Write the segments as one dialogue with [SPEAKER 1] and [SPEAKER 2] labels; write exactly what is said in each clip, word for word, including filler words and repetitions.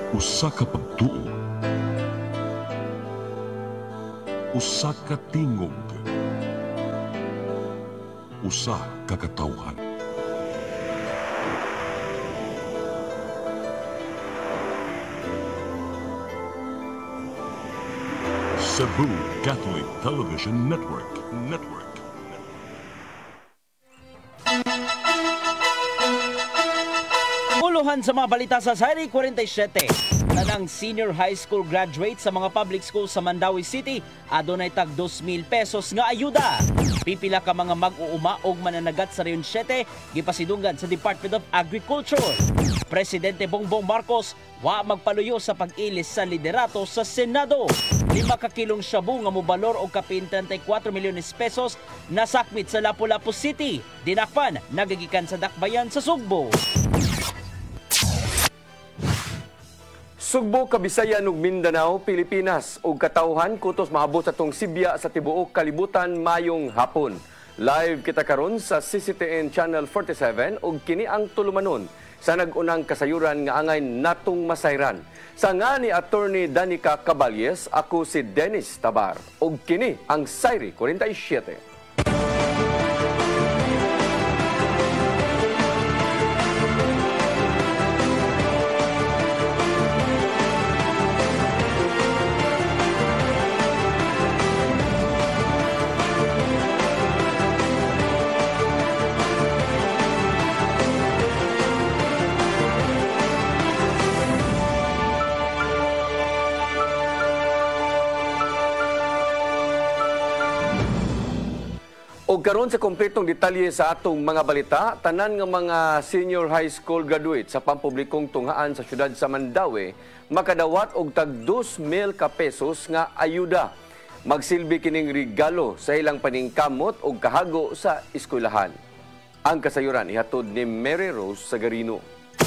[SPEAKER 1] Usa ka pagtuo, usa ka tingog, usa ka katawhan. Cebu Catholic Television Network. Network.
[SPEAKER 2] Puluhan sa mga balita sa Sari forty-seven. Tanang senior high school graduate sa mga public schools sa Mandawi City adunay tag two mil pesos nga ayuda. Pipila ka mga mag-uuma og mananagat sa Rehiyon seven gipasidunggan sa Department of Agriculture. Presidente Bongbong Marcos wa magpaluyo sa pag-ilis sa liderato sa Senado. Lima ka kilong shabu nga mobalor og kapin thirty-four milyones pesos nasakmit sa Lapu-Lapu City. Dinakpan nagagikan sa dakbayan sa Sugbo.
[SPEAKER 3] Sugbo, Kabisayan ug Mindanao, Pilipinas ug katawhan kutos maabot sa tong Sibya sa tibuok kalibutan mayong hapon. Live kita karon sa C C T N Channel forty-seven ug kini ang tulumanon sa nag-unang kasayuran nga angay natong masayran. Sa nga ni Attorney Danica Caballes, ako si Dennis Tabar ug kini ang Sari forty-seven. O karon sa kompletong detalye sa atong mga balita, tanan nga mga senior high school graduate sa pampublikong tunghaan sa syudad sa Mandawi makadawat og tag two mil ka pesos nga ayuda. Magsilbi kining regalo sa ilang paningkamot og kahago sa eskwelahan. Ang kasayuran ihatod ni Mary Rose Sagarino.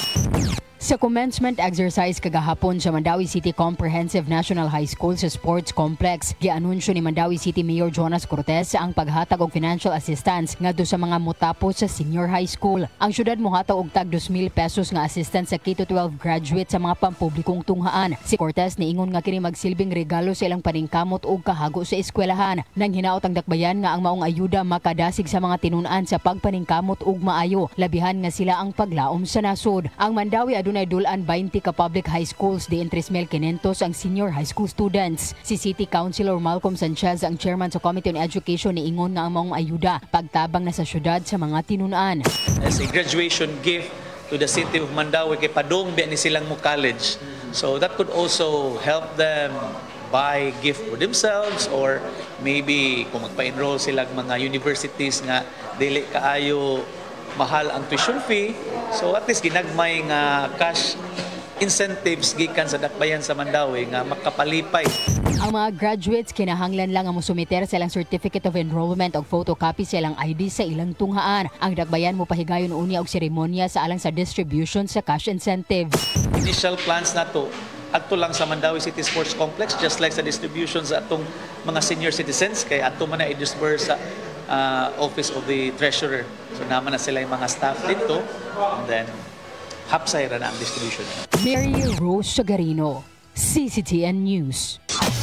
[SPEAKER 4] Sa commencement exercise kagahapon sa Mandawi City Comprehensive National High School sa Sports Complex, gianunsyo ni Mandawi City Mayor Jonas Cortez ang paghatag og financial assistance ngadto sa mga motapos sa senior high school. Ang syudad mohatag og tag two mil pesos nga assistance sa K to twelve graduate sa mga pampublikong tunghaan. Si Cortez niingon nga kini magsilbing regalo sa ilang paningkamot og kahago sa eskwelahan. Nang hinaot ang dakbayan nga ang maong ayuda makadasig sa mga tinun-an sa pagpaningkamot og maayo, labihan nga sila ang paglaom sa nasod. Ang Mandawi adunay dulan twenty ka public high schools, di three mil quinientos ang senior high school students. Si City Councilor Malcolm Sanchez, ang chairman sa Committee on Education, niingon nga ang maong ayuda pagtabang na sa syudad sa mga tinun-an.
[SPEAKER 5] As a graduation gift to the city of Mandawi, kay padung biya ni silang mo college. So that could also help them buy gift for themselves, or maybe kung magpa-enroll sila mga universities nga dili kaayo mahal ang tuition fee, so at least ginagmay nga cash incentives gikan sa dakbayan sa Mandawi nga makapalipay.
[SPEAKER 4] Ang mga graduates kinahanglan lang ang musumiter sa ilang Certificate of Enrollment o photocopy sa ilang I D sa ilang tunghaan. Ang dakbayan mo pahigayon unya og seremonya sa alang sa distribution sa cash incentives.
[SPEAKER 5] Initial plans na to adto lang sa Mandawi City Sports Complex, just like sa distribution sa atong mga senior citizens, kay adto man na i-disburse sa Uh, Office of the Treasurer. So naman na sila yung mga staff dito, and then hapsay ra na ang distribution.
[SPEAKER 4] Mary Rose Sagarino, C C T N News.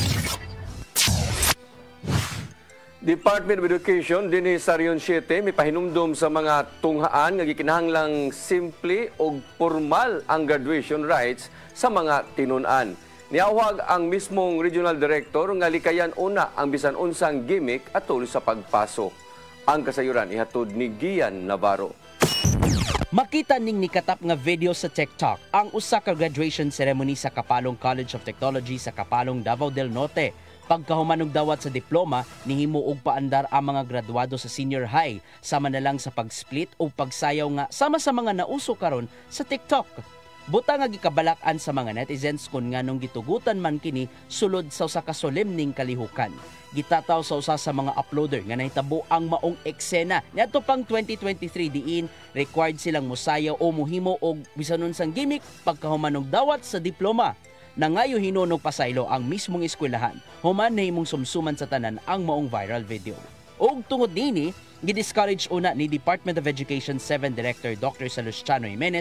[SPEAKER 3] Department of Education dinhi sa Rehiyon seven may pahinumdom sa mga tunghaan nga gikinahanglang simple og formal ang graduation rites sa mga tinun-an. Niawag ang mismong regional director nga likayan una ang bisan unsang gimmick atol sa pagpasok. Ang kasayuran ihatod ni Gian Navarro.
[SPEAKER 2] Makita ning nikatap nga video sa TikTok ang usa ka graduation ceremony sa Kapalong College of Technology sa Kapalong, Davao del Norte. Pagkahuman og dawat sa diploma, nihimo og paandar ang mga graduado sa senior high sama na lang sa pag-split o pagsayaw nga sama sa mga nauso karon sa TikTok. Buta nga gikabalak-an sa mga netizens kung nganong gitugutan man kini sulod sa usa ka solemning kalihukan. Gitataw sa usa sa mga uploader nga nahitabo ang maong eksena niadto pang twenty twenty-three diin required silang musayaw o muhimo og bisan unsang gimmick pagkahuman og dawat sa diploma. Nangayo hinunog pasaylo ang mismong eskwelahan. Human nahimong sumsuman sa tanan ang maong viral video. Og tungod nini, gidiscourage una ni Department of Education seven Director Doctor Salustiano Jimenez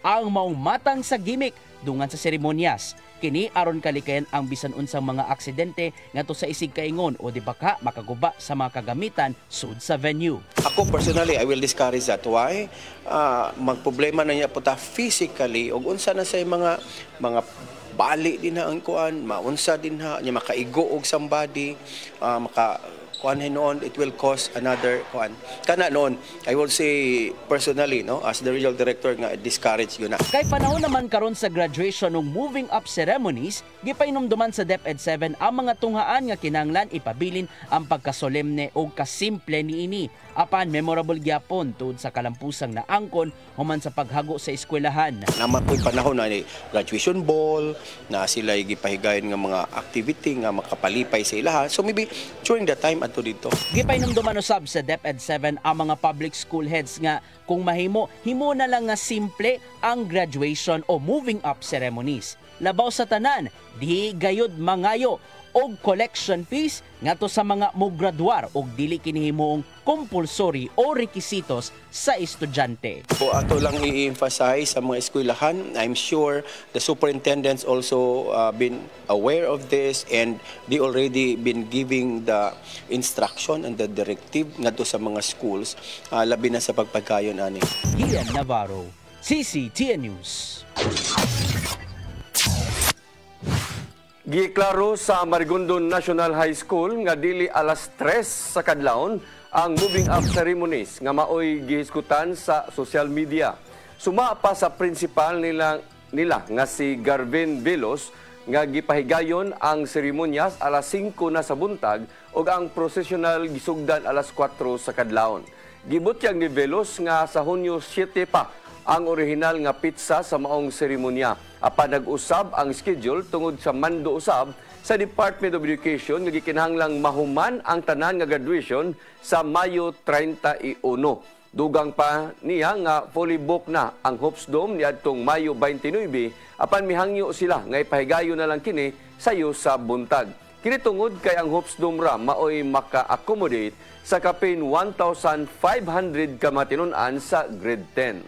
[SPEAKER 2] ang maong matang sa gimmick dungan sa seremonyas. Kini aron kalikayan ang bisan unsang mga aksidente ngadto sa isig kaingon o di baka makaguba sa mga kagamitan sud sa venue.
[SPEAKER 6] Ako personally, I will discourage that. Why? Uh, magproblema na niya po ta physically o unsa na sa mga mga bali din ha ang kuan, maunsa din ha, niya makaigo og somebody, uh, maka kuan noon, it will cause another kuan. Kana noon, I will say personally, no, as the regional director nga discourage yun na.
[SPEAKER 2] Kay panahon naman karon sa graduation ng moving up ceremonies, gipainomduman sa DepEd seven ang mga tunghaan nga kinahanglan ipabilin ang pagkasolemne o kasimple niini. Apan memorable gyapon tungod sa kalampusang naangkon human sa paghago sa eskwelahan.
[SPEAKER 6] Naman po'y panahon na ni graduation ball, na sila gipahigayon nga mga activity nga makapalipay sa ilaha. So maybe during that time ato dito.
[SPEAKER 2] Gipainomduman usab sa DepEd seven ang mga public school heads nga kung mahimo, himo na lang nga simple ang graduation o moving up ceremonies. Labaw sa tanan, di gayud mangayo og collection fees ngadto sa mga mograduar og dili kini himuong compulsory o rekisitos sa estudyante.
[SPEAKER 6] Po ato lang i-emphasize sa mga eskwelahan, I'm sure the superintendents also uh, been aware of this and they already been giving the instruction and the directive ngadto sa mga schools, uh, labi na sa pagpagayon ani.
[SPEAKER 2] Gian Navarro, C C T N News.
[SPEAKER 3] Giklaro sa Marigondon National High School nga dili alas tres sa kadlawon ang moving up ceremonies nga maoy gihisgutan sa social media. Suma pa sa principal nila nila nga si Garvin Velos nga gipahigayon ang seremonyas alas singko na sa buntag ug ang processional gisugdan alas kwatro sa kadlawon. Gibutyag ni Velos nga sa Hunyo siyete pa ang orihinal nga pizza sa maong seremonya. Apan nag-usab ang schedule tungod sa mando usab sa Department of Education nga gikinahanglang mahuman ang tanan nga graduation sa Mayo thirty-one. Dugang pa niya nga fully booked na ang Hopes Dome niadtong Mayo twenty-nine apan mihangyo sila nga ipahigayon na lang kini sayo sa buntag. Kini tungod kay ang Hopes Dome ra maoy maka-accommodate sa kapin one thousand five hundred ka matinun-an sa grade ten.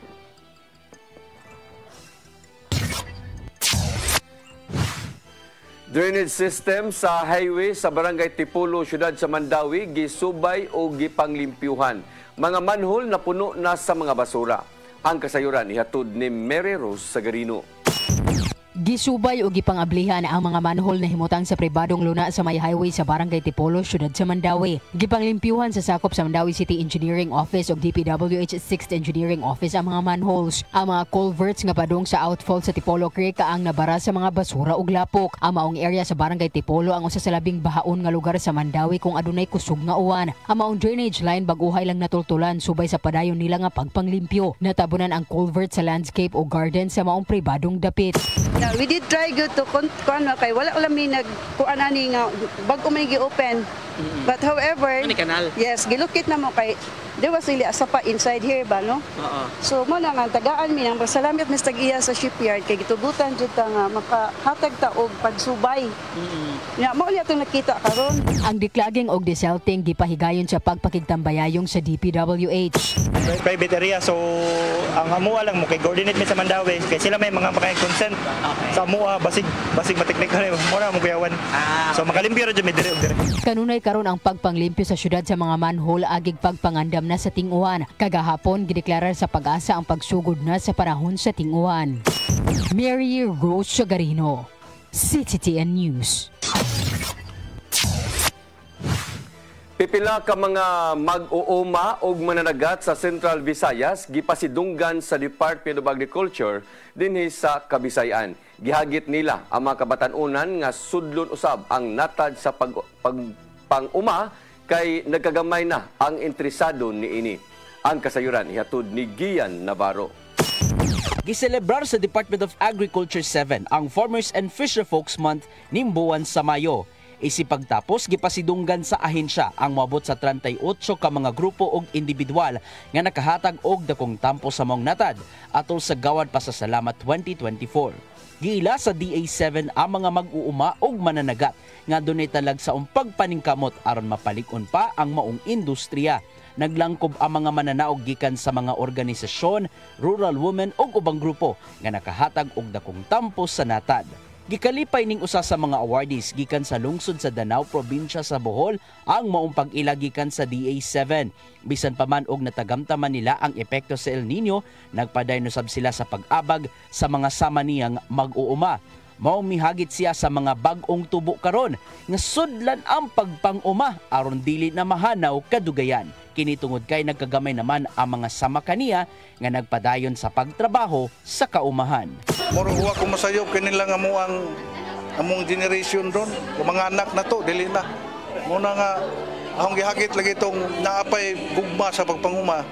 [SPEAKER 3] Drainage system sa highway sa Barangay Tipolo, Syudad sa Mandawi, gisubay o gipanglimpyuhan. Mga manhole na puno na sa mga basura. Ang kasayuran ihatod ni Mary Rose Sagarino.
[SPEAKER 4] Gisubay o gipangablihan ang mga manhole na himutang sa pribadong luna sa may highway sa Barangay Tipolo, Syudad sa Mandawi. Gipanglimpyuhan sa sakop sa Mandawi City Engineering Office o D P W H sixth Engineering Office ang mga manholes. Ang mga culverts nga padung sa outfall sa Tipolo Creek ang nabara sa mga basura ug lapok. Ang maong area sa Barangay Tipolo ang usa sa labing bahaon nga lugar sa Mandawi kung adunay kusog nga uwan. Ang maong drainage line baguhay lang natultulan subay sa padayon nila nga pagpanglimpyo. Natabunan ang culvert sa landscape o garden sa maong pribadong dapit.
[SPEAKER 7] Yeah, we did try good to kuan kay wala wala mi nag kuan ani nga bag-o man gi-open. Mm-hmm. But however,
[SPEAKER 2] Ani kanal?
[SPEAKER 7] Yes, gilukit na mo kay there was really asa pa inside here ba no?
[SPEAKER 2] Oo.
[SPEAKER 7] So mo na nga tagaan mi nang salamat Mister Gia sa shipyard kay gitubutan jud ta nga makahatag ta og pagsubay. Mm-hmm. Ya mo ulit atong nakita karon.
[SPEAKER 4] Ang diklaging og deselting gipahigayon sa pagpakigtambayayong sa D P W H.
[SPEAKER 8] Private area, so ang amua lang mo kay coordinate mi sa Mandawi kay sila may mga maka-consent okay. Sa amua basig basig mateknik kani mo na mo kuyawan. Ah, okay. So makalimpyo ra jud mi dire og dire.
[SPEAKER 4] Kanunay karon ang pagpanglimpyo sa syudad sa mga manhole agig pagpangandam na sa ting-uwan. Kagahapon gideklarar sa Pag-asa ang pagsugod na sa panahon sa ting-uwan. Mary Rose Sagarino, C T T N News.
[SPEAKER 3] Pipila ka mga mag-uuma o mananagat sa Central Visayas gipasidunggan sa Department of Agriculture dinhi sa Kabisayan. Gihagit nila ang mga kabatan-unan nga sudlon usab ang natad sa pag, pag pang-uma kay nagkagamay na ang interesado niini. Ang kasayuran ihatod ni Gian Navarro.
[SPEAKER 2] Giselebrar sa Department of Agriculture seven ang Farmers and Fisher Folks Month nimbuwan sa Mayo. Isipagtapos gipasidunggan sa ahensya ang moabot sa thirty-eight ka mga grupo ug individual nga nakahatag og dakong tampo sa maong natad atol sa Gawad Pasasalamat twenty twenty-four. Giila sa D A seven ang mga mag-uuma og mananagat nga dunay talag sa pagpaningkamot aron mapalig-on pa ang maong industriya. Naglangkob ang mga mananaog gikan sa mga organisasyon, rural women ug ubang grupo nga nakahatag og dakong tampo sa natad. Gikalipay ning usa sa mga awardees gikan sa lungsod sa Danao, probinsya sa Bohol ang maong pag-ila gikan sa D A seven. Bisan pa man og natagamtaman nila ang epekto sa El Nino, nagpadayon usab sila sa pag-abag sa mga sama niyang mag-uuma. Maong mihagit siya sa mga bag-ong tubo karon nga sudlan ang pagpang-uma aron dili na mahanaw kadugayan. Kini tungod kay nagkagamay naman ang mga sama kaniya nga nagpadayon sa pagtrabaho sa kaumahan.
[SPEAKER 9] Moro huwa ko masayop kanila nga mo ang among generation ron, kung mga anak na to dili na. Muna nga akong gihagit lagi tong naapay gugma sa pagpanguma.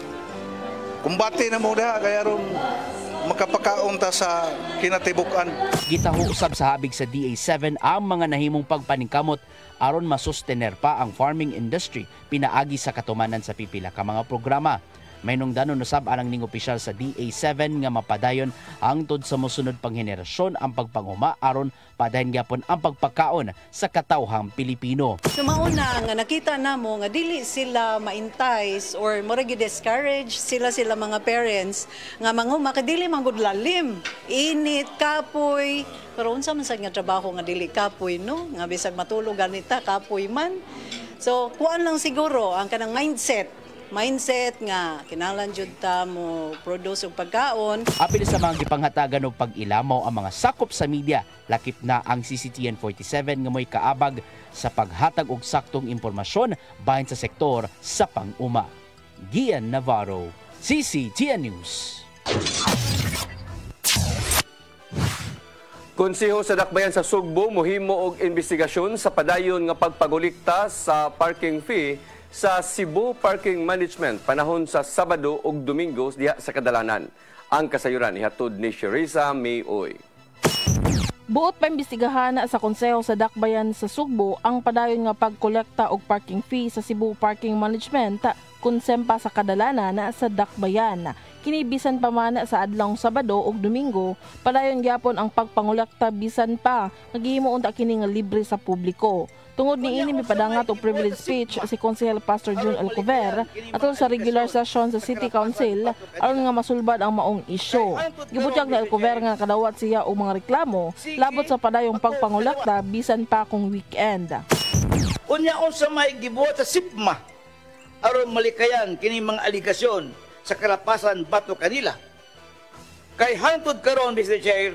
[SPEAKER 9] Kumbati na mo diha kaya ron makapakaon ta sa kinatibuk-an.
[SPEAKER 2] Gitaho usab sa habig sa D A seven ang mga nahimong pagpaningkamot aron masustener pa ang farming industry pinaagi sa katumanan sa pipila ka mga programa. May nungdanon usab alang ning opisyal sa D A seven nga mapadayon hangtod sa mosunod pang henerasyon ang pagpanguma aron padayon gyapon ang pagpakaon sa katawhang Pilipino.
[SPEAKER 7] So mauna nga nakita namo nga dili sila ma-entice or murag discourage sila sila mga parents nga manguma kay dili man gud lalim, init, kapoy. Pero unsa man sad nga trabaho nga dili kapoy no? Nga bisag matulog ganita kapoy man. So kuan lang siguro ang kanang mindset mindset nga kinahanglan jud ta mo produce og pagkaon.
[SPEAKER 2] Apil sa mga gipanghatagan og pag-ilamaw ang mga sakop sa media, lakip na ang C C T N forty-seven nga mo'y kaabag sa paghatag og saktong impormasyon bahin sa sektor sa pang-uma. Gian Navarro, C C T N News.
[SPEAKER 3] Konseho sa Dakbayan sa Sugbo mohimo og investigasyon sa padayon nga pagpagulikta sa parking fee sa Cebu Parking Management panahon sa Sabado ug Domingo diha sa kadalanan. Ang kasayuran ihatod ni Sherisa Mayoy.
[SPEAKER 10] Buot pa imbestigahan sa Konseho sa Dakbayan sa Sugbo ang padayon nga pagkolekta og parking fee sa Cebu Parking Management konsempa sa kadalanan sa Dakbayan. Kinibisan pa man sa adlong Sabado ug Domingo, padayon gyapon ang pagpangolekta bisan pa naghihimo unta kini nga libre sa publiko. Tungod ni ini mipadangat og privilege speech si Konsehal Pastor June Alcover atol sa regular session sa City Council aron nga masulbad ang maong isyu. Gibutyag ni Alcover nga kadawat siya og mga reklamo labot sa padayong pagpangolekta bisan pa kung weekend.
[SPEAKER 11] Unya unsa may gibuhat sa S I P M A aron malikayan kini mga aligasyon sa karapasan bato kanila. Kay hangtod karon Mister Chair,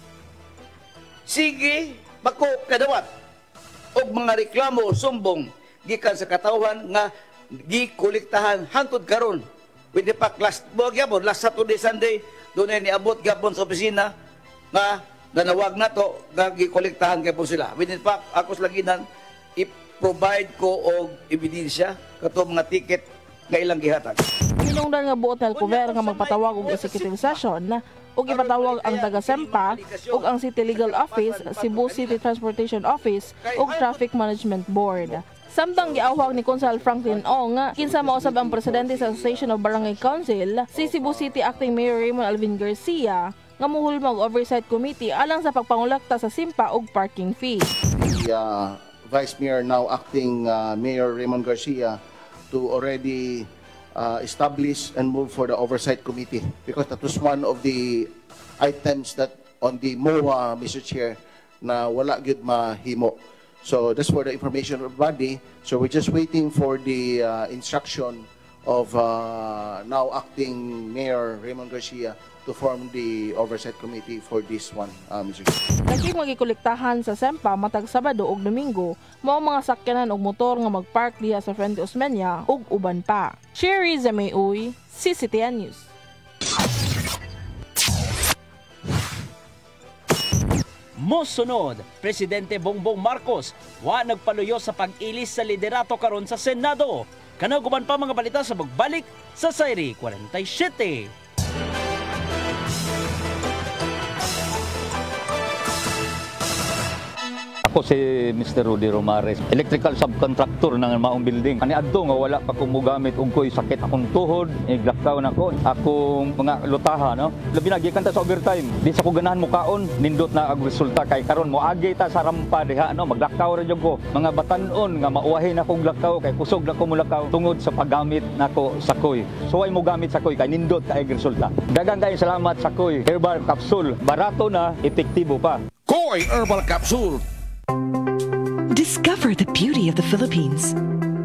[SPEAKER 11] sige bako kadawat og mga reklamo sumbong gikan sa katawhan nga gikolektahan hangtod karon. Pwede pa last buwag yapon, last Saturday, Sunday, doon ay niabot yapon sa opisina nga nanawag na to, nga gikolektahan yapon sila. Pwede pa ako sa laginan, i-provide ko og ebidensya kato mga ticket nga ilang gihatag.
[SPEAKER 10] Hinungdan nga buot na Alcover nga magpatawag og executive session ug ipatawag ang taga-SEMPA ug ang City Legal Office, Cebu City Transportation Office ug Traffic Management Board. Samtang giawhag ni Konsehal Franklin Ong kinsa mausab ang presidente sa Association of Barangay Council, si Cebu City Acting Mayor Raymond Alvin Garcia nga muhulma og oversight committee alang sa pagpangolekta sa simpa ug parking fee.
[SPEAKER 12] The uh, Vice Mayor, now acting uh, Mayor Raymond Garcia, to already uh, establish and move for the oversight committee because that was one of the items that on the M O A, Mister Chair, na wala gyud mahimo. So that's for the information of the body. So we're just waiting for the uh, instruction of uh, now acting Mayor Raymond Garcia to form the oversight committee for this one, uh, Mister Chair.
[SPEAKER 10] Lagi magikolektahan sa SEMPA matag Sabado ug Domingo, mao mga sakyanan og motor nga magpark diha sa Frente Osmeña ug uban pa. Sherry Mayoy, C C T N News.
[SPEAKER 2] Mosunod, Presidente Bongbong Marcos wa nagpaluyo sa pag-ilis sa liderato karon sa Senado. Kanaguban pa mga balita sa pagbalik sa Sayri forty-seven.
[SPEAKER 13] Ako si Mister Rudy Romares, electrical subcontractor ng maong building. Ani adto nga wala pa ko mogamit og ko'y sakit akong tuhod, iglakaw na ko, akong mga lutaha, no. Labi na gikan ta sa overtime. Di sa ko ganahan mo kaon, nindot na ang resulta kay karon mo agi ta sa rampa diha, no, maglakaw ra jud ko. Mga batan-on nga mauwahi na kong lakaw kay kusog na ko mulakaw tungod sa paggamit nako sa koy. So ay mo gamit sa koy kay nindot kay resulta. Daghang kay salamat sa koy herbal capsule. Barato na, epektibo pa.
[SPEAKER 14] Koy Herbal Capsule.
[SPEAKER 15] Discover the beauty of the Philippines.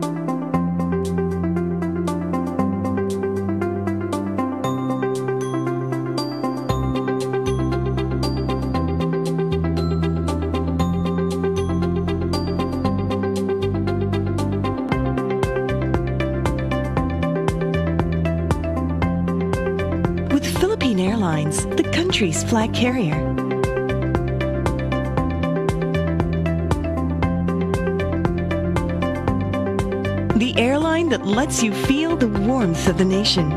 [SPEAKER 15] With Philippine Airlines, the country's flag carrier. The airline that lets you feel the warmth of the nation.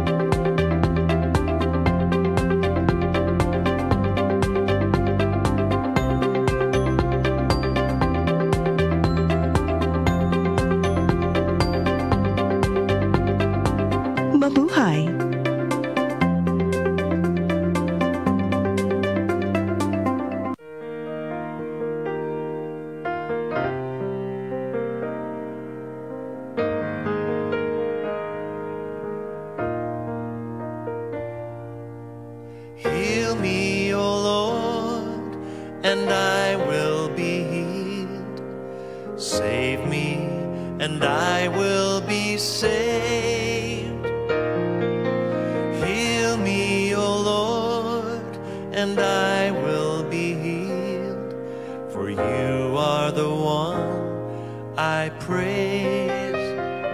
[SPEAKER 15] Mabuhay!
[SPEAKER 16] Heal me, O Lord, and I will be healed. Save me, and I will be saved. Heal me, O Lord, and I will be healed. For you are the one I praise.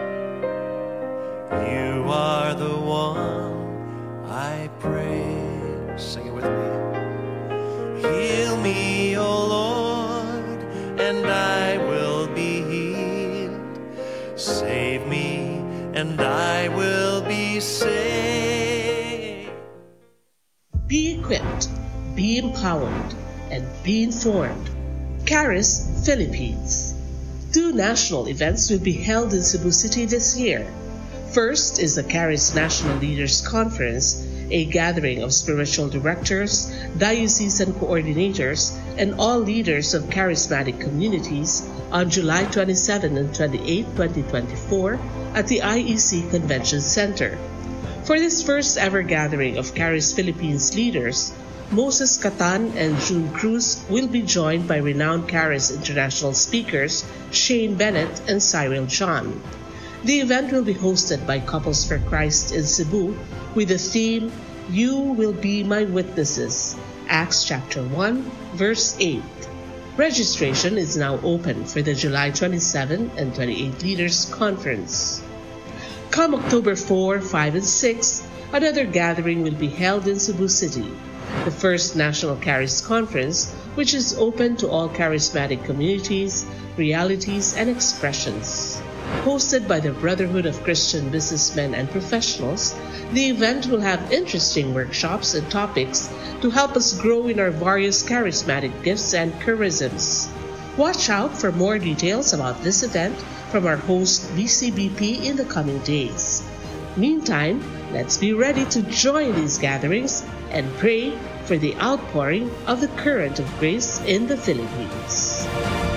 [SPEAKER 16] You are the one I praise. Sing it with me. Heal me, O Lord, and I will be healed. Save me, and I will be saved.
[SPEAKER 17] Be equipped, be empowered, and be informed. Charis Philippines. Two national events will be held in Cebu City this year. First is the Charis National Leaders Conference, a gathering of spiritual directors, diocesan coordinators, and all leaders of charismatic communities on July twenty-seventh and twenty-eighth, twenty twenty-four at the I E C Convention Center. For this first ever gathering of Charis Philippines leaders, Moses Catan and June Cruz will be joined by renowned Charis international speakers Shane Bennett and Cyril John. The event will be hosted by Couples for Christ in Cebu with the theme, You Will Be My Witnesses, Acts chapter one, verse eight. Registration is now open for the July twenty-seventh and twenty-eighth Leaders Conference. Come October fourth, fifth, and sixth, another gathering will be held in Cebu City, the first National Charis Conference, which is open to all charismatic communities, realities, and expressions. Hosted by the Brotherhood of Christian Businessmen and Professionals, the event will have interesting workshops and topics to help us grow in our various charismatic gifts and charisms. Watch out for more details about this event from our host B C B P in the coming days. Meantime, let's be ready to join these gatherings and pray for the outpouring of the current of grace in the Philippines.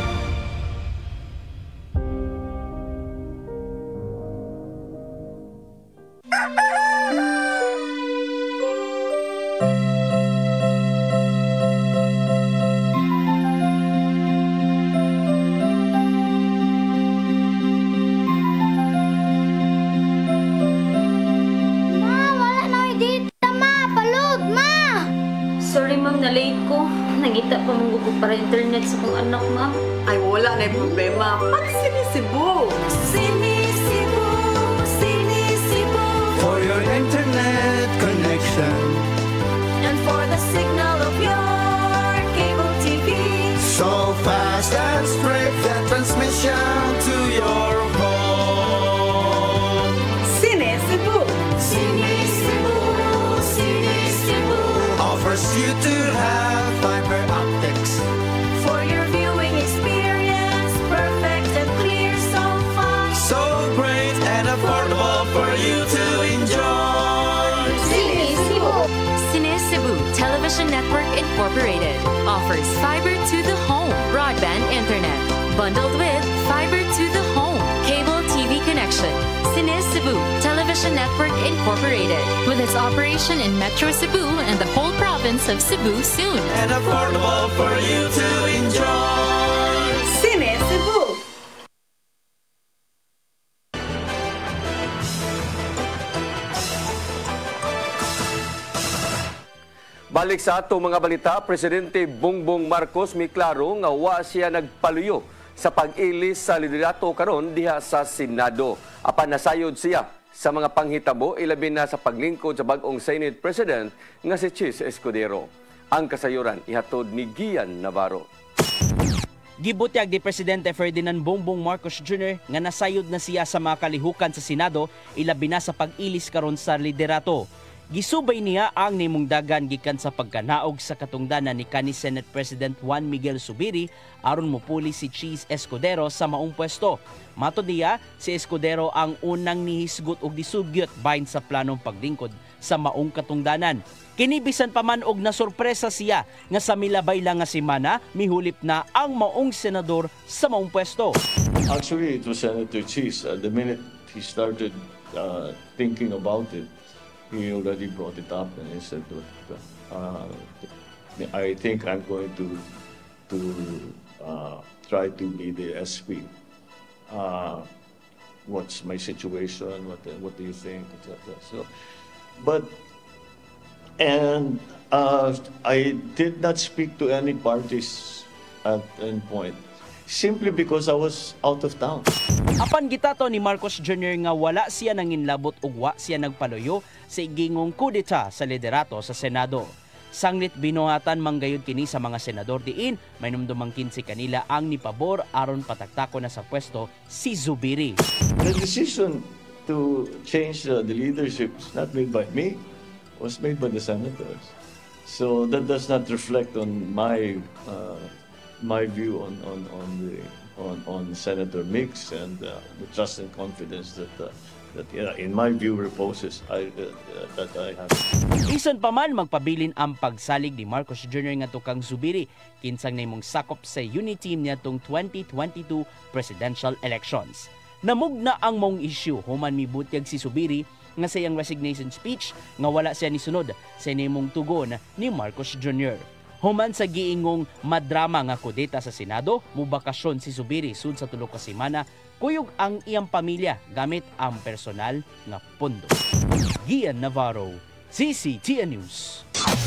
[SPEAKER 18] Nangita pa mong gusto para internet sa kong anak, ma'am.
[SPEAKER 19] Ay, wala na yung problema. Pag-sinisibo!
[SPEAKER 20] Sinisibo, sinisibo. For your internet connection.
[SPEAKER 21] And for the signal of your cable T V.
[SPEAKER 20] So fast and straight that transmission to your home.
[SPEAKER 19] Sinisibo!
[SPEAKER 21] Sinisibo, sinisibo.
[SPEAKER 20] Offers you to have fiber optics
[SPEAKER 21] for your viewing experience.
[SPEAKER 1] Incorporated offers fiber to the home broadband internet bundled with fiber to the home cable T V connection. Cine Cebu Television Network Incorporated with its operation in Metro Cebu and the whole province of Cebu soon.
[SPEAKER 16] And affordable for you to enjoy.
[SPEAKER 19] Cine Cebu.
[SPEAKER 3] Balik sa ato mga balita, Presidente Bongbong Marcos may klaro nga wa siya nagpaluyo sa pag-ilis sa liderato karon diha sa Senado. Apan nasayod siya sa mga panghitabo ilabi na sa paglingkod sa bag-ong Senate President nga si Chis Escudero. Ang kasayuran ihatod ni Gian Navarro.
[SPEAKER 2] Gibutyag ni Presidente Ferdinand Bongbong Marcos Junior nga nasayod na siya sa mga kalihukan sa Senado ilabi na sa pag-ilis karon sa liderato. Gisubay niya ang nimungdagan gikan sa pagkanaog sa katungdanan ni kanhi Senate President Juan Miguel Zubiri aron mopuli si Chis Escudero sa maong pwesto. Matod niya, si Escudero ang unang nihisgot og disugyot bahin sa planong paglingkod sa maong katungdanan. Kinibisan pa man og nasurpresa siya nga sa milabay lang nga semana mihulip na ang maong senador sa maong pwesto.
[SPEAKER 22] Actually, it was Senator Chis. Uh, the minute he started uh, thinking about it, he already brought it up and he said, uh, I think I'm going to to uh, try to be the S P. Uh, what's my situation? What what do you think? et cetera. So, but and uh, I did not speak to any parties at any point. Simply because I was out of town.
[SPEAKER 2] Apan gitato ni Marcos Junior nga wala siya nanginlabot ug wa siya nagpaluyo sa igingong kudeta sa liderato sa Senado. Sanglit binuhatan manggayud kini sa mga senador diin may numdumang kinsi kanila ang nipabor aron pataktako na sa pwesto si Zubiri.
[SPEAKER 22] The decision to change uh, the leadership is not made by me, was made by the senators. So that does not reflect on my uh, my view on on on the on on Senator Mix and uh, the trust and confidence that uh, that yeah, in my view reposes I uh, that I have.
[SPEAKER 2] Isan pa man magpabilin ang pagsalig ni Marcos Junior nga tukang Zubiri kinsang namong sakop sa unity team niya tong twenty twenty-two presidential elections. Namugna ang mong issue human mibutyag si Zubiri nga sa iyang resignation speech nga wala siya nisunod sa namong tugon ni Marcos Junior Human sa giingong madrama nga kudeta sa Senado, mubakasyon si Zubiri sud sa tulo ka semana, kuyog ang iyang pamilya gamit ang personal nga pondo. Gian Navarro, C C T N News.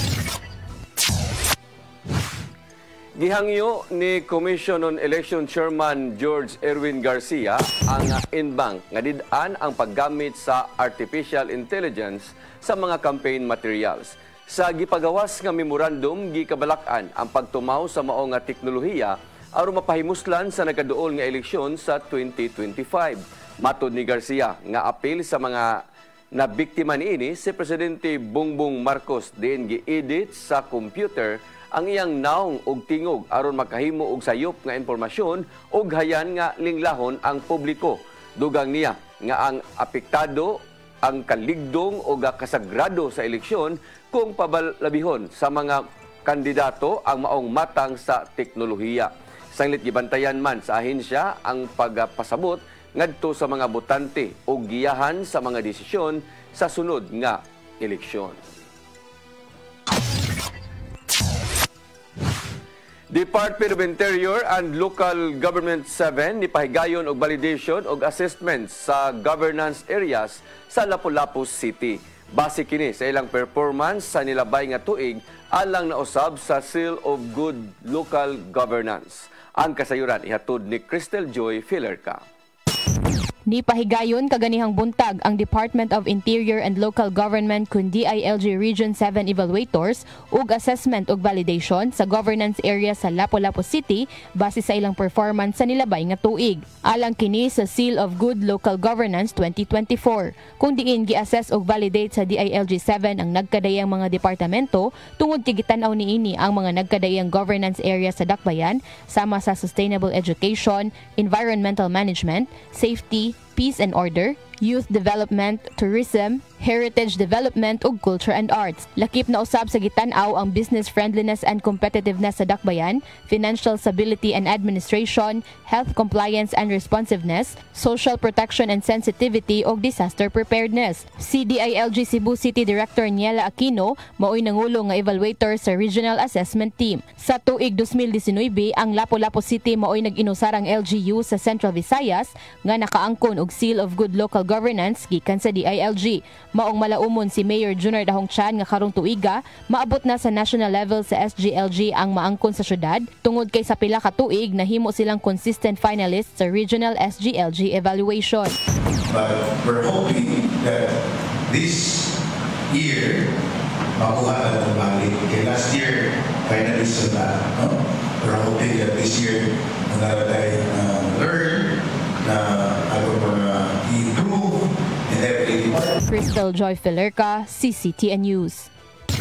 [SPEAKER 3] Gihangyo ni Commission on Election Chairman George Erwin Garcia ang Inbank nga did-an ang paggamit sa artificial intelligence sa mga campaign materials. Sa gipagawas nga memorandum, gikabalak-an ang pagtumaw sa mao nga teknolohiya aron mapahimuslan sa nagaduol nga eleksyon sa twenty twenty-five. Matod ni Garcia nga apil sa mga nabiktima niini si Presidente Bongbong Marcos diin gi-edit sa computer ang iyang naong og tingog aron makahimo og sayop nga impormasyon og hayan nga linglahon ang publiko. Dugang niya nga ang apektado ang kaligdong o kasagrado sa eleksyon kung pabalabihon sa mga kandidato ang maong matang sa teknolohiya. Sanglit gibantayan man sa ahensya ang pagpasabot ngadto sa mga botante o giyahan sa mga desisyon sa sunod nga eleksyon. Department of Interior and Local Government seven nipahigayon og validation og assessment sa governance areas sa Lapu-Lapu City. Base kini sa ilang performance sa nilabay nga tuig alang nausab sa Seal of Good Local Governance. Ang kasayuran ihatod ni Crystal Joy Filerca.
[SPEAKER 23] Ni pahigayon kaganihang buntag ang Department of Interior and Local Government kun D I L G Region seven evaluators ug assessment ug validation sa governance area sa Lapu-Lapu City base sa ilang performance sa nilabay nga tuig. Alang kini sa Seal of Good Local Governance twenty twenty-four, kung diin gi-assess ug validate sa D I L G seven ang nagkadayang mga departamento tungod kay gitan-aw niini ang mga nagkadayang governance area sa dakbayan sama sa sustainable education, environmental management, safety, peace and order, youth development, tourism, heritage development ug culture and arts. Lakip na usab sa gitan-aw ang business friendliness and competitiveness sa dakbayan, financial stability and administration, health compliance and responsiveness, social protection and sensitivity ug disaster preparedness. C D I L G Cebu City Director Niela Aquino maoy nangulo nga evaluator sa Regional Assessment Team. Sa tuig twenty nineteen, ang Lapu-Lapu City maoy nag-inusar ang L G U sa Central Visayas nga nakaangkon og Seal of Good Local Governance gikan sa D I L G. Maong malaumon si Mayor Junior Dahong Chan nga karong tuiga, maabot na sa national level sa S G L G ang maangkon sa syudad, tungod kay sa pila ka tuig nahimo silang consistent finalists sa Regional S G L G evaluation.
[SPEAKER 5] But we're hoping that this year, makuha na ng balik. Okay, last year, finalists na, no? We're hoping that this year, manala tayo uh, learn na ako mga improve in every part.
[SPEAKER 23] Crystal Joy Filerca, C C T N News.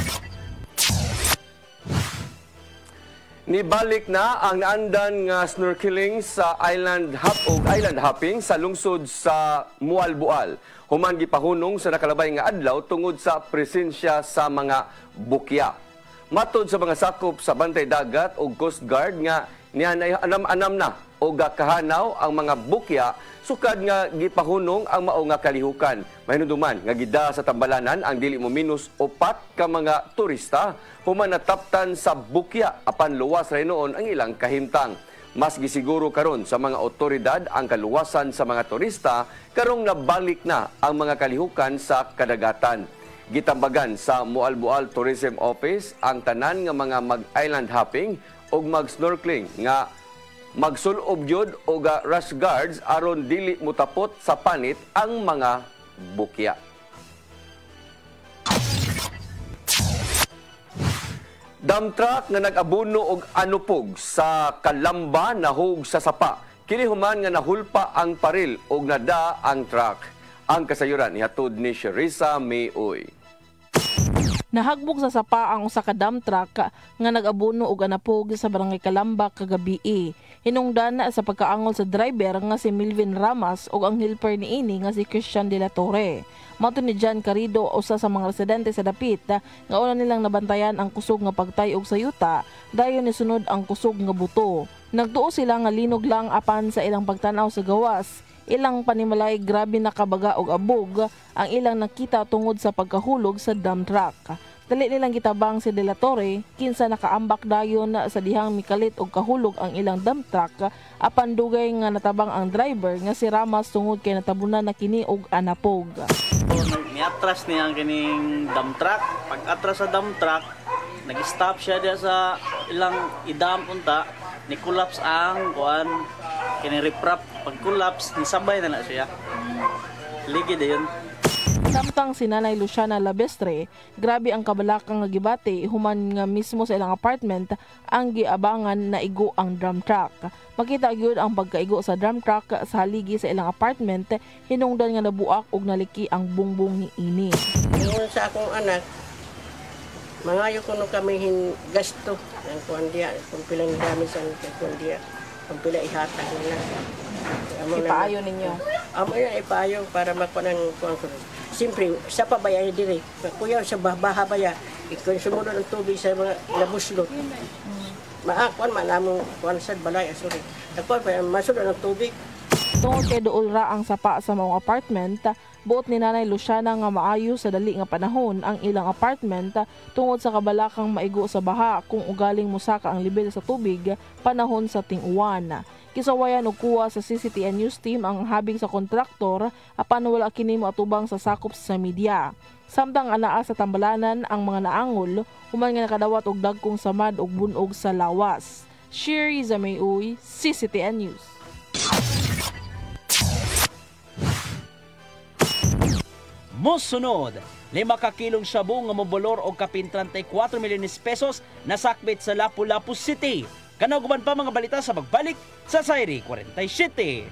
[SPEAKER 3] Nibalik na ang naandan nga snorkeling sa island hop o island hopping sa lungsod sa Mualbual. Human gipahunong sa nakalabay nga adlaw tungod sa presensya sa mga bukya. Matod sa mga sakop sa Bantay Dagat o Coast Guard nga niyanay anam-anam na o gakahanaw ang mga bukya sukad nga gipahunong ang mao nga kalihukan. Mahinuduman nga gida sa tambalanan ang dili mo minus upat ka mga turista human nataptan sa bukya apan luwas ra noon ang ilang kahimtang. Mas gisiguro karon sa mga otoridad ang kaluwasan sa mga turista karong nabalik na ang mga kalihukan sa kadagatan. Gitambagan sa Mualbual Tourism Office ang tanan nga mga mag-island hopping o mag-snorkeling nga magsulob yun o ga rash guards aron dili mutapot sa panit ang mga bukya. Dump truck nga nag-abuno og anupog sa Kalamba nahug sa sapa. Kini human nga nahulpa ang paril og nada ang truck. Ang kasayuran nihatod ni Sherissa Mayoy.
[SPEAKER 10] Nahagbog sa sapa ang usa ka dump truck nga nag-abuno og anapog sa barangay Kalamba kagabi. Hinungdan na sa pagkaangol sa driver nga si Milvin Ramas ug ang helper niini nga si Christian De La Torre. Matud ni John Carido, usa sa mga residente sa dapit, nga una nilang nabantayan ang kusog nga pagtayog sa yuta, dayon ni sunod ang kusog nga buto. Nagtuo sila nga linog lang apan sa ilang pagtanaw sa gawas. Ilang panimalay grabe na kabaga og abog ang ilang nakita tungod sa pagkahulog sa dump truck. Dali nilang gitabang si De La Torre kinsa nakaambak dayon sa dihang mikalit og kahulog ang ilang dump truck apan dugay nga natabang ang driver nga si Ramas tungod kay natabunan na kini og anapog.
[SPEAKER 6] Niatras niya ang kining dump truck. Pag atras sa dump truck, nag-stop siya diya sa ilang idam punta, ni collapse ang kuan kini riprap. Pag collapse, nisabay na na siya. Ligid yun.
[SPEAKER 10] Samtang si Nanay Luciana Labestre, grabe ang kabalakang nga gibati human nga mismo sa ilang apartment ang giabangan na igo ang drum truck. Makita gyud ang pagkaigo sa drum truck sa haligi sa ilang apartment, hinungdan nga nabuak og naliki ang bungbong ni ini.
[SPEAKER 8] Ingon sa akong anak, mangayo kuno kami hin gasto ang kuan diya, kung pilang dami sa kuan diya, kung pila ihatag na.
[SPEAKER 10] Ipaayo ninyo.
[SPEAKER 8] Amo yan ipaayo para makuha ng kuan kuno. Siyempre, sa pabayay dire, kuya sa baha baya, ikon sumunod ng tubig sa mga labuslot. Maakuan manamong kuan sad balay asuri. Ako pa masulod ng tubig.
[SPEAKER 10] Tungod kay duol ra ang sapa sa mga apartment, buot ni Nanay Luciana nga maayo sa dali nga panahon ang ilang apartment tungod sa kabalakang maigo sa baha kung ugaling musaka ang level sa tubig panahon sa ting-uwan. Kisawayan og kuha sa C C T N News team ang habig sa kontraktor apan wala kini moatubang sa sakop sa media. Samtang anaa sa tambalanan ang mga naangol, human nga nakadawat og dagkong samad og bunog sa lawas. Sherry Zamayoy, C C T N News.
[SPEAKER 2] Musunod, lima ka kilong shabu nga mobolor og kapin thirty-four milyones pesos nasakbit sa Lapu-Lapu City. Kanaguban pa mga balita sa pagbalik sa Sairi forty-seven.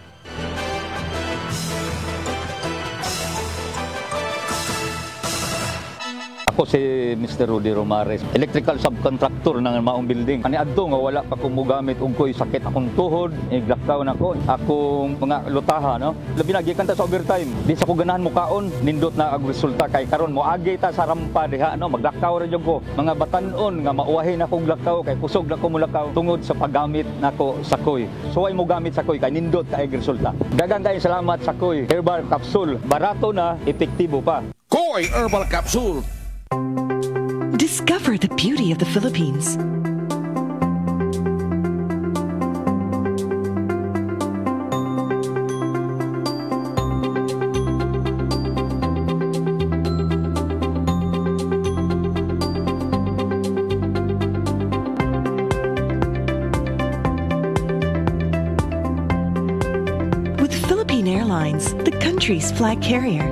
[SPEAKER 13] Ako si Mister Rudy Romares, electrical subcontractor ng maong building. Ani adto nga wala pa ko mogamit og ko'y sakit akong tuhod, iglakaw na ko, akong mga lutaha, no? Labi na gikan ta sa overtime. Di sa ko ganahan mo kaon, nindot na ang resulta kay karon mo agi ta sa rampa diha, no? Maglakaw ra jud ko. Mga batan-on nga mauwahin ako og lakaw kay kusog na ko mo lakaw tungod sa paggamit nako sa koy. So ay mo gamit sa koy kay nindot kay resulta. Daghang kay salamat sa koy herbal capsule. Barato na, epektibo pa.
[SPEAKER 14] Koy Herbal Capsule.
[SPEAKER 15] Discover the beauty of the Philippines. With Philippine Airlines, the country's flag carrier.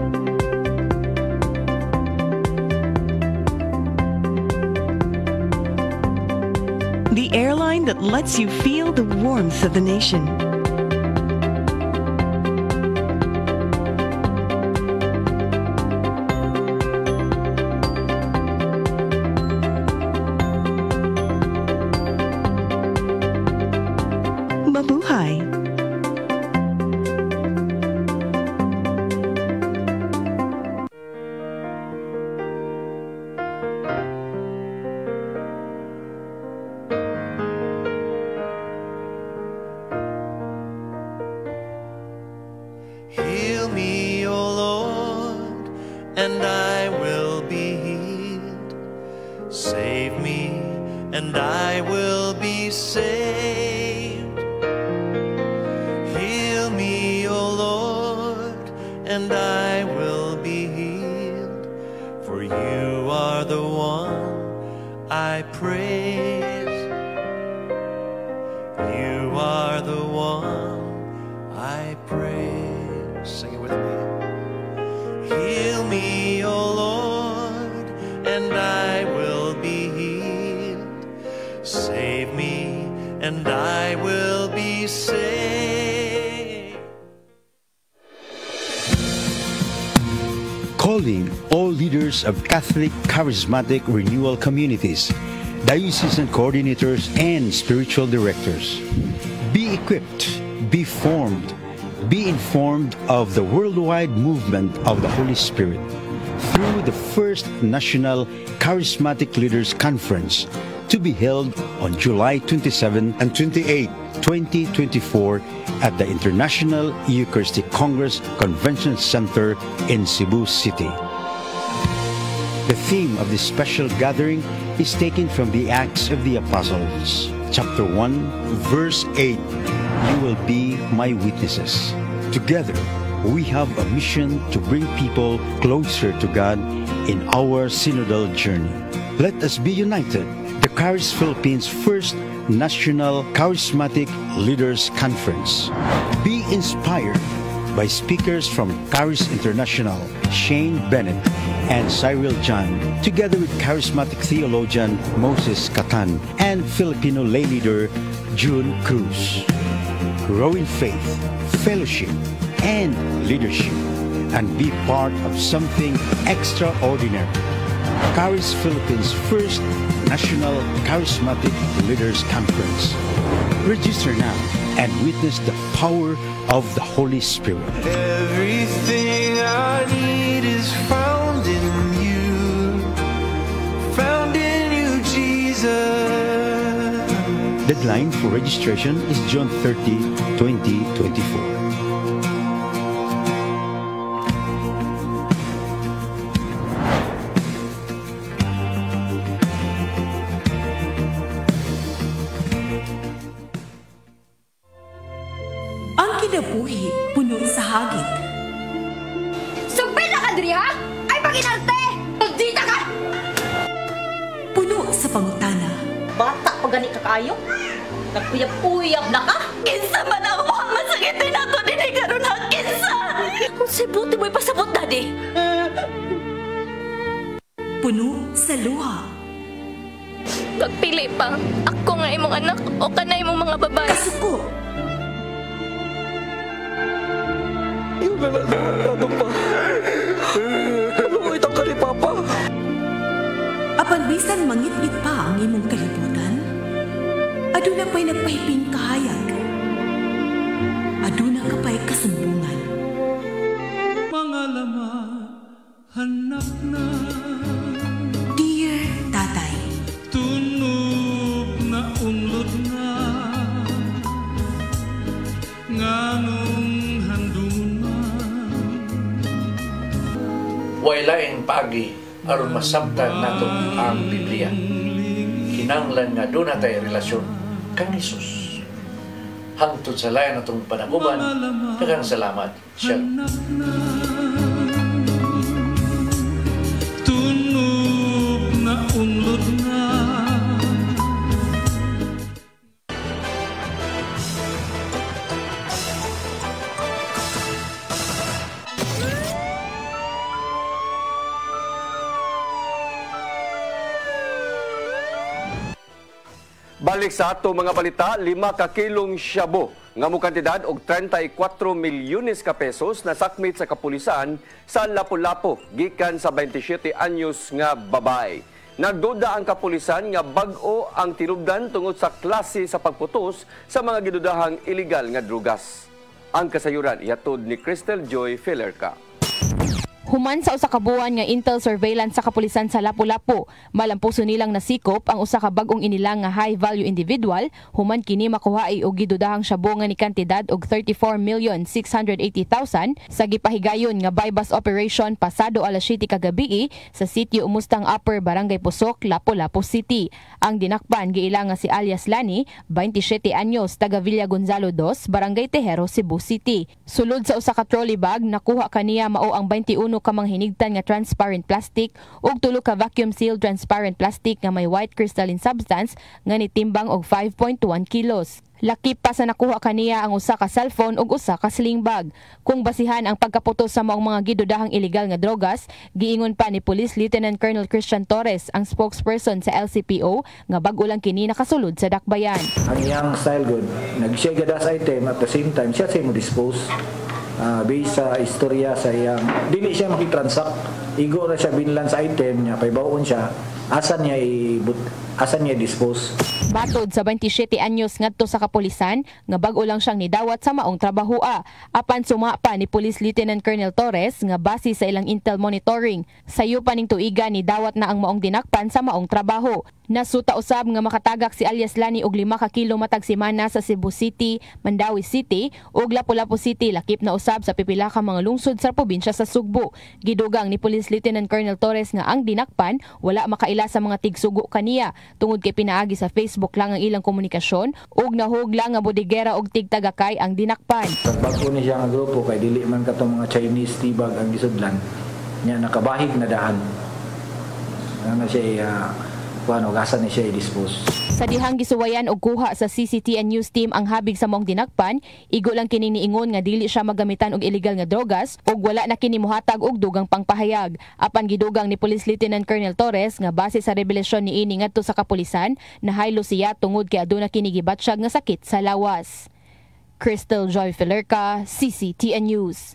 [SPEAKER 15] The airline that lets you feel the warmth of the nation. Mabuhay!
[SPEAKER 16] Heal me, O Lord, and I will be healed. Save me, and I will be saved. Heal me, O Lord, and I will be healed. For you are the one I praise. You are the one I praise. Sing it with me. Heal me, O Lord, and I will be healed. Save me, and I will be saved.
[SPEAKER 4] Calling all leaders of Catholic Charismatic Renewal Communities, diocesan coordinators, and spiritual directors. Be equipped, be formed, be informed of the worldwide movement of the Holy Spirit through the first National Charismatic Leaders Conference to be held on July twenty-seventh and twenty-eighth, twenty twenty-four at the International Eucharistic Congress Convention Center in Cebu City. The theme of this special gathering is taken from the Acts of the Apostles, chapter one, verse eight. You will be my witnesses. Together, we have a mission to bring people closer to God in our synodal journey. Let us be united. The Charis Philippines First National Charismatic Leaders Conference. Be inspired by speakers from Charis International, Shane Bennett and Cyril John, together with charismatic theologian Moses Catan and Filipino lay leader June Cruz. Grow in faith, fellowship, and leadership, and be part of something extraordinary. Charis Philippines First National Charismatic Leaders Conference. Register now and witness the power of the Holy Spirit.
[SPEAKER 16] Everything I need is found in you, found in you, Jesus.
[SPEAKER 4] Deadline for registration is June thirtieth, twenty twenty-four.
[SPEAKER 7] Ang kinabuhi puno sa hagit.
[SPEAKER 21] Sugpil na ka, Dria! Ay, paginarte! Magdita ka!
[SPEAKER 7] Puno sa pangutana.
[SPEAKER 21] Bata pa gani ka kayo? Nagpuyab-puyab na ka? Kinsa man ang mukhang masakitin nato din ay karoon ha, kinsa! Kung sibuti mo'y pasabot, Daddy!
[SPEAKER 7] Puno sa luha.
[SPEAKER 9] Pagpili pa, ako nga imong anak o kana imong mga babae.
[SPEAKER 7] Kasuko!
[SPEAKER 24] Yung lalaki pa. Ano mo itang ka ni Papa?
[SPEAKER 7] Apan bisan mangit-ngit pa ang imong kalibutan, aduna pa'y nagpahiping kahayag. Aduna ka pa'y kasumbungan.
[SPEAKER 11] Mga lama, hanap na.
[SPEAKER 7] Dear Tatay,
[SPEAKER 11] tunog na unlod na. Nganong handungan.
[SPEAKER 12] Wailaing pagi aron masabtan nato ang Biblia. Kinanglan nga doon natay relasyon kang Isus. Hangtod sa layan natong panaguban, daghang salamat. Shalom.
[SPEAKER 11] Tunog na unlod na.
[SPEAKER 3] Balik sa ato mga balita, lima ka kilong shabu nga mo kantidad og thirty-four milyones ka pesos na sakmit sa kapulisan sa Lapu-Lapu gikan sa twenty-seven anyos nga babay. Nagduda ang kapulisan nga bag-o ang tinubdan tungod sa klase sa pagputos sa mga gidudahang illegal nga drugas. Ang kasayuran ihatod ni Crystal Joy Filerca.
[SPEAKER 23] Human sa usa ka buwan nga intel surveillance sa kapulisan sa Lapu-Lapu, malampuso nilang nasikop ang usa ka bag-ong inilang nga high value individual, human kini makuhaay og gidudahang shabu nga ni kantidad og thirty-four million six hundred eighty thousand sa gipahigayon nga bypass operation pasado alas siyete kagabi sa sitio Umustang Upper, Barangay Pusok, Lapu-Lapu City. Ang dinakpan giila nga si alias Lani, twenty-seven anyos, taga Villa Gonzalo two, Barangay Tejero, Cebu City. Sulod sa usa ka trolley bag, nakuha kaniya mao ang twenty-one ka mga hinigtan nga transparent plastic ug tulo ka vacuum sealed transparent plastic nga may white crystalline substance nga nitimbang og five point one kilos. Lakip pa sa nakuha kaniya ang usa ka cellphone ug usa ka sling bag. Kung basihan ang pagkaputos sa maong mga gidudahang illegal nga drogas, giingon pa ni Police Lieutenant Colonel Christian Torres, ang spokesperson sa L C P O, nga bag-o lang kini nakasulod sa dakbayan.
[SPEAKER 17] Ang iyang style good, nag-share das item at the same time siya sa mo dispose. Uh, based sa istorya sa iyang, dili siya makitransact, igo na siya binlan sa item niya, paibaon siya, asan niya i asan niya dispose.
[SPEAKER 23] Batod sa twenty-seven anyos ngadto sa kapulisan nga bag-o lang siyang nidawat sa maong trabahoa. Apan suma pa ni Police Lieutenant Colonel Torres nga base sa ilang intel monitoring, sayo pa ning tuiga ni dawat na ang maong dinakpan sa maong trabaho. Nasuta usab nga makatagak si alias Lani og lima ka kilo matag semana sa Cebu City, Mandawi City ug Lapu-Lapu City, lakip na usab sa pipila ka mga lungsod sa probinsya sa Sugbo. Gidugang ni Police Lieutenant Colonel Torres nga ang dinakpan wala makaila sa mga tigsugo kaniya tungod kay pinaagi sa Facebook lang ang ilang komunikasyon ug nahugla nga bodigera og tigtagakay ang dinakpan.
[SPEAKER 17] Pagbago ni siya nga grupo kay dili man katong mga Chinese tibag ang gisudlan nya nakabahig na daan. Ano siya uh, ano gasan ni siya i-dispose.
[SPEAKER 23] Sa dihang gisuwayan og kuha sa C C T N News team ang habig sa maong dinakpan, igo lang kini niingon nga dili siya magamitan og illegal nga drogas ug wala na kini mohatag og dugang pangpahayag. Apan gidugang ni Police Lieutenant Colonel Torres nga base sa revelasyon niini ngadto sa kapulisan, nahaylo siya tungod kay aduna kini gibatsyag nga sakit sa lawas. Crystal Joy Filerca, C C T N News.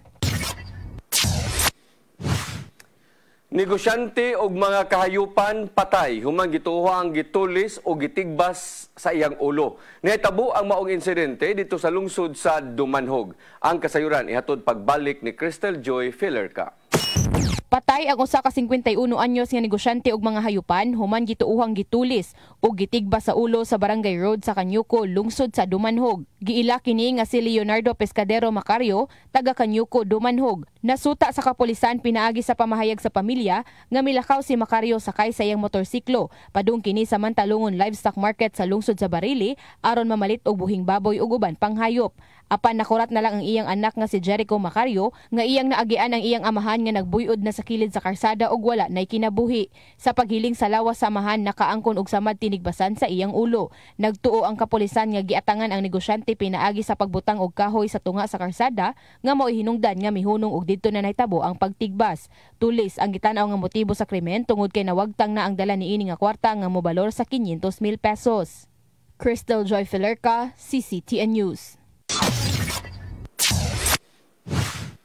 [SPEAKER 3] Negosyante og mga kahayupan patay humang gituha ang gitulis o gitigbas sa iyang ulo. Nahitabo ang maong insidente dito sa lungsod sa Dumanhog. Ang kasayuran ihatod pagbalik ni Crystal Joy Filerca.
[SPEAKER 23] Patay ang usa ka fifty-one anyos nga negosyante og mga hayupan human gituuhang gitulis ug gitigbas sa ulo sa Barangay Road sa Kanyuko, lungsod sa Dumanhog. Giila kini nga si Leonardo Pescadero Macario, taga Kanyuko, Dumanhog. Nasuta sa kapulisan pinaagi sa pamahayag sa pamilya nga milakaw si Macario sakay sa iyang motorsiklo padung kini sa Mantalungon Livestock Market sa lungsod sa Barili aron mamalit og buhing baboy ug uban pang hayop. Apan nakurat na lang ang iyang anak nga si Jericho Macario nga iyang naagian ang iyang amahan nga nagbuyod na sa kilid sa karsada og wala nay kinabuhi. Sa paghiling sa lawas sa amahan nakaangkon og samad tinigbasan sa iyang ulo. Nagtuo ang kapulisan nga giatangan ang negosyante pinaagi sa pagbutang og kahoy sa tunga sa karsada nga mao'y hinungdan nga mihunong og didto na nahitabo ang pagtigbas. Tulis ang gitanaw nga motibo sa krimen tungod kay nawagtang na ang dala niini nga kwarta nga mobalor sa five hundred mil pesos. Crystal Joy Filerca, C C T N News.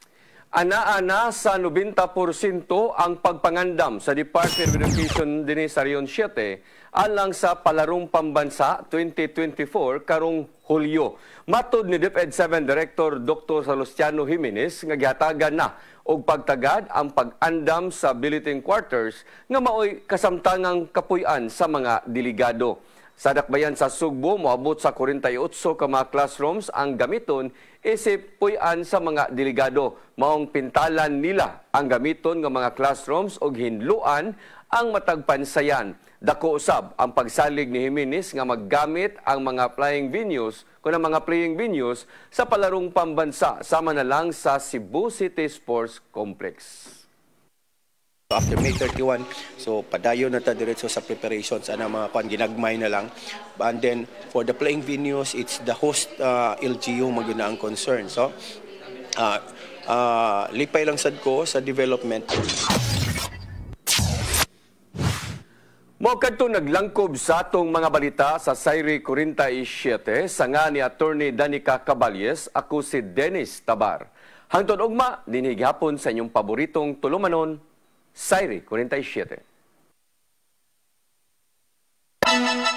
[SPEAKER 3] Ana-ana sa nobenta porsyento ang pagpangandam sa Department of Education dinhi sa Region siete alang sa Palarong Pambansa twenty twenty-four karong Hulyo. Matud ni DepEd seven Director Doctor Salustiano Jimenez nga gihatagan na og pagtagad ang pag-andam sa billeting quarters nga maoy kasamtangang kapuy-an sa mga delegado. Sa dakbayan sa Sugbo, moabot sa forty-eight ka mga classrooms ang gamiton isip puy-an sa mga delegado. Maong pintalan nila ang gamiton ng mga classrooms o hinluan ang matagpansayan. Dako usab ang pagsalig ni Jimenez nga maggamit ang mga flying venues kung ang mga playing venues sa Palarong Pambansa sama na lang sa Cebu City Sports Complex.
[SPEAKER 1] After May thirty-one, so padayon na ta diretso sa preparations, ana mga kwan ginagmay na lang. And then for the playing venues, it's the host uh, L G U maguna ang concern. So uh, uh, lipay lang sad ko sa development.
[SPEAKER 3] Mao kadto naglangkob sa atong mga balita sa Sayri forty-seven sa nga ni Attorney Danica Caballes, ako si Dennis Tabar. Hangtod ugma dinhi gihapon sa inyong paboritong tulumanon, Sayri forty-seven.